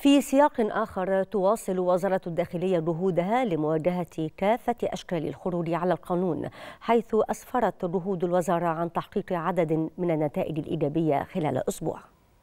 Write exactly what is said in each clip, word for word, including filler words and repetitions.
في سياق آخر، تواصل وزارة الداخلية جهودها لمواجهة كافة أشكال الخروج على القانون، حيث أسفرت جهود الوزارة عن تحقيق عدد من النتائج الإيجابية خلال أسبوع.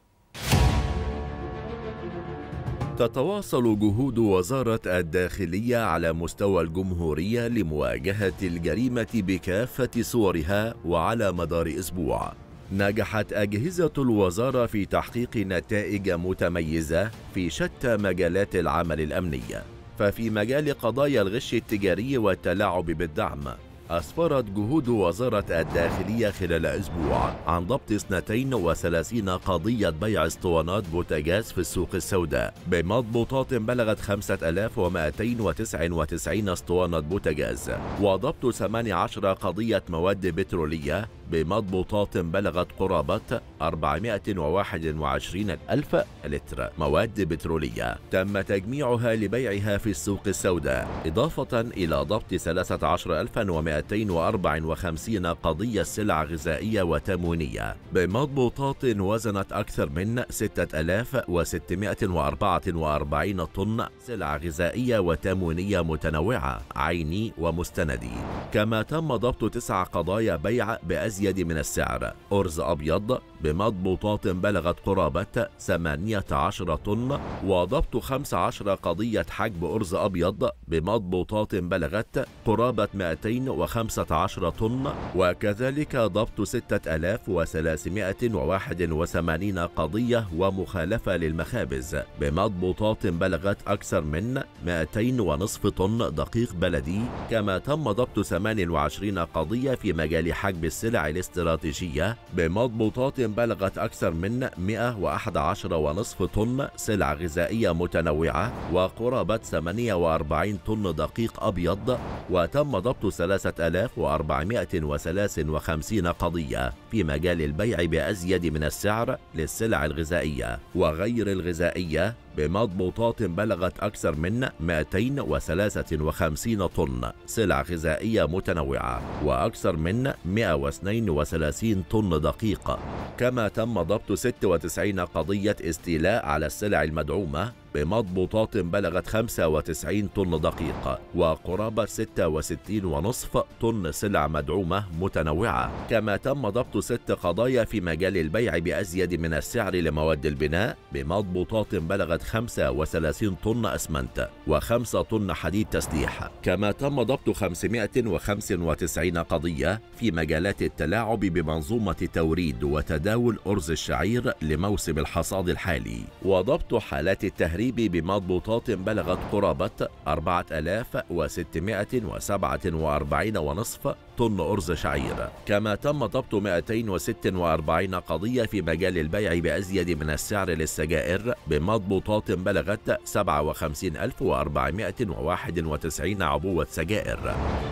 تتواصل جهود وزارة الداخلية على مستوى الجمهورية لمواجهة الجريمة بكافة صورها. وعلى مدار أسبوع نجحت أجهزة الوزارة في تحقيق نتائج متميزة في شتى مجالات العمل الأمني. ففي مجال قضايا الغش التجاري والتلاعب بالدعم، أسفرت جهود وزارة الداخلية خلال أسبوع عن ضبط اثنتين وثلاثين قضية بيع اسطوانات بوتاجاز في السوق السوداء بمضبوطات بلغت خمسة آلاف ومئتين وتسعة وتسعين اسطوانة بوتاجاز، وضبط ثمانية عشر قضية مواد بترولية بمضبوطات بلغت قرابة أربعمئة وواحد وعشرين ألف لتر مواد بترولية تم تجميعها لبيعها في السوق السوداء، إضافة إلى ضبط ثلاثة عشر ألفا ومئتين وأربعة وخمسين قضية سلع غذائية وتموينية بمضبوطات وزنت أكثر من ستة آلاف وستمئة وأربعة وأربعين طن سلع غذائية وتموينية متنوعة عيني ومستندي. كما تم ضبط تسع قضايا بيع بأزيد من السعر أرز أبيض بمضبوطات بلغت قرابة ثمانية عشر طن، وضبط خمس عشرة قضية حجب أرز أبيض بمضبوطات بلغت قرابة مئتين وخمسة عشر طن، وكذلك ضبط ستة آلاف وثلاثمئة وواحد وثمانين قضية ومخالفة للمخابز بمضبوطات بلغت أكثر من مئتين ونصف طن دقيق بلدي. كما تم ضبط ثمانية وعشرين قضية في مجال حجب السلع الاستراتيجية بمضبوطات بلغت أكثر من مئة وأحد عشر ونصف طن سلع غذائية متنوعة وقرابة ثمانية وأربعين طن دقيق أبيض. وتم ضبط ثلاثة آلاف وأربعمئة وثلاثة وخمسين قضية في مجال البيع بأزيد من السعر للسلع الغذائية وغير الغذائية بمضبوطات بلغت أكثر من مئتين وثلاثة وخمسين طن سلع غذائية متنوعة وأكثر من مئة واثنين وثلاثين طن دقيق. كما تم ضبط ستة وتسعين قضية استيلاء على السلع المدعومة بمضبوطات بلغت خمسة وتسعين طن دقيق وقرابة ستة وستين ونصف طن سلع مدعومة متنوعة. كما تم ضبط ست قضايا في مجال البيع بأزيد من السعر لمواد البناء بمضبوطات بلغت خمسة وثلاثين طن أسمنت وخمسة طن حديد تسليح. كما تم ضبط خمسمئة وخمسة وتسعين قضية في مجالات التلاعب بمنظومة توريد وتداول أرز الشعير لموسم الحصاد الحالي، وضبط حالات التهريب بمضبوطات بلغت قرابة أربعة آلاف وستمئة وسبعة وأربعين ونصف طن أرز شعير. كما تم ضبط مئتين وستة وأربعين قضية في مجال البيع بأزيد من السعر للسجائر بمضبوطات بلغت سبعة وخمسين ألف وأربعمئة وواحد وتسعين عبوة سجائر.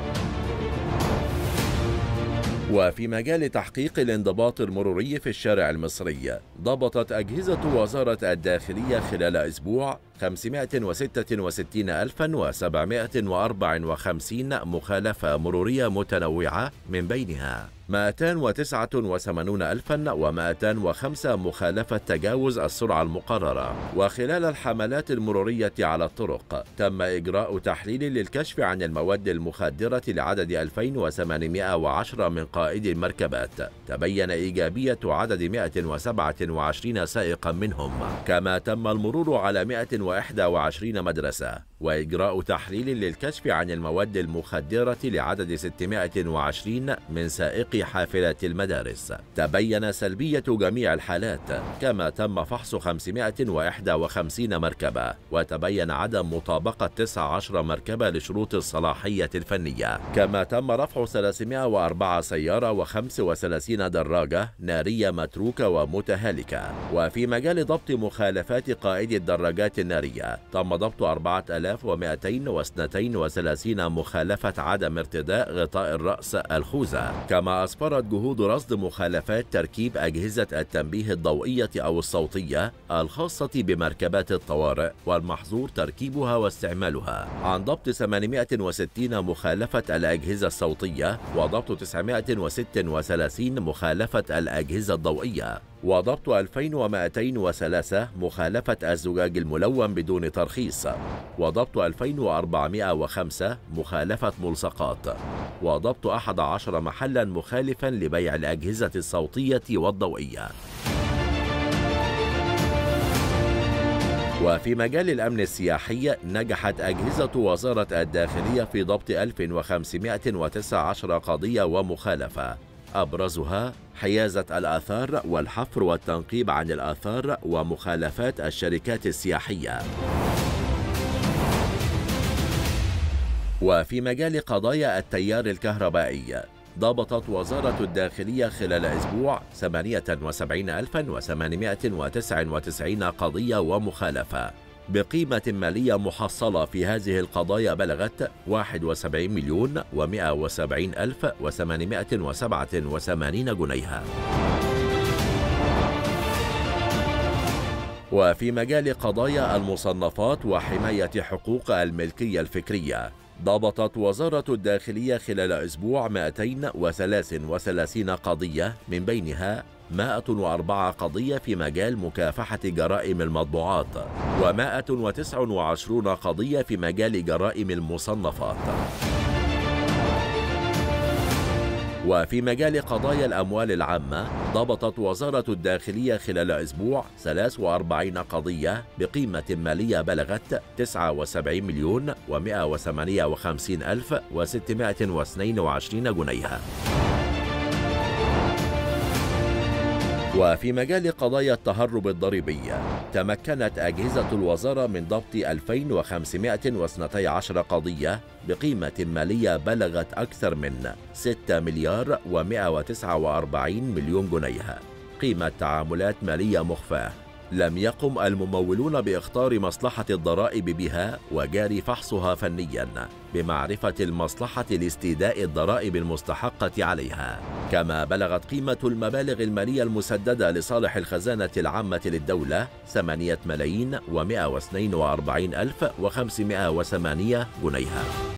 وفي مجال تحقيق الانضباط المروري في الشارع المصري، ضبطت أجهزة وزارة الداخلية خلال أسبوع خمسمئة وستة وستين ألفا وسبعمئة وأربعة وخمسين مخالفة مرورية متنوعة، من بينها مئتين وتسعة وثمانين ألفا ومئتين وخمسة مخالفة تجاوز السرعة المقررة. وخلال الحملات المرورية على الطرق تم إجراء تحليل للكشف عن المواد المخدرة لعدد ألفين وثمانمئة وعشرة من قائدي المركبات، تبين إيجابية عدد مئة وسبعة وعشرين سائقا منهم. كما تم المرور على مئة وإحدى وعشرين مدرسة وإجراء تحليل للكشف عن المواد المخدرة لعدد ستمئة وعشرين من سائقي حافلات المدارس، تبين سلبية جميع الحالات. كما تم فحص خمسمئة وإحدى وخمسين مركبة وتبين عدم مطابقة تسعة عشر مركبة لشروط الصلاحية الفنية. كما تم رفع ثلاثمئة وأربعة سيارة وخمس وثلاثين دراجة نارية متروكة ومتهالكة. وفي مجال ضبط مخالفات قائدي الدراجات النارية تم ضبط أربعة آلاف ومئتين واثنين وثلاثين مخالفة عدم ارتداء غطاء الرأس الخوذة. كما أسفرت جهود رصد مخالفات تركيب أجهزة التنبيه الضوئية أو الصوتية الخاصة بمركبات الطوارئ والمحظور تركيبها واستعمالها عن ضبط ثمانمئة وستين مخالفة الأجهزة الصوتية وضبط تسعمئة وستة وثلاثين مخالفة الأجهزة الضوئية. وضبط ألفين ومئتين وثلاثة مخالفة الزجاج الملون بدون ترخيص، وضبط ألفين وأربعمئة وخمسة مخالفة ملصقات، وضبط أحد عشر محلا مخالفا لبيع الأجهزة الصوتية والضوئية. وفي مجال الأمن السياحي نجحت أجهزة وزارة الداخلية في ضبط ألف وخمسمئة وتسعة عشر قضية ومخالفة، أبرزها حيازة الآثار والحفر والتنقيب عن الآثار ومخالفات الشركات السياحية. وفي مجال قضايا التيار الكهربائي ضبطت وزارة الداخلية خلال أسبوع ثمانية وسبعين ألفا وثمانمئة وتسعة وتسعين قضية ومخالفة بقيمة مالية محصلة في هذه القضايا بلغت واحد وسبعين مليون ومئة وسبعين ألف وثمانمئة وسبعة وثمانين جنيها. وفي مجال قضايا المصنفات وحماية حقوق الملكية الفكرية ضبطت وزارة الداخلية خلال أسبوع مئتين وثلاثة وثلاثين قضية، من بينها مئة وأربعة قضية في مجال مكافحة جرائم المطبوعات، ومئة وتسعة وعشرين قضية في مجال جرائم المصنفات. وفي مجال قضايا الأموال العامة ضبطت وزارة الداخلية خلال أسبوع ثلاث وأربعين قضية بقيمة مالية بلغت تسعة وسبعين مليون ومئة وثمانية وخمسين ألف وستمئة واثنين وعشرين جنيها. وفي مجال قضايا التهرب الضريبي تمكنت أجهزة الوزارة من ضبط ألفين وخمسمئة واثنتي عشرة قضية بقيمة مالية بلغت أكثر من ستة مليار ومئة وتسعة وأربعين مليون جنيه قيمة تعاملات مالية مخفاة لم يقم الممولون باختار مصلحة الضرائب بها وجاري فحصها فنيا بمعرفة المصلحة لاستيداء الضرائب المستحقة عليها. كما بلغت قيمة المبالغ المالية المسددة لصالح الخزانة العامة للدولة ثمانية ملايين ومئة واثنين وأربعين ألف وخمسمئة وثمانية جنيها.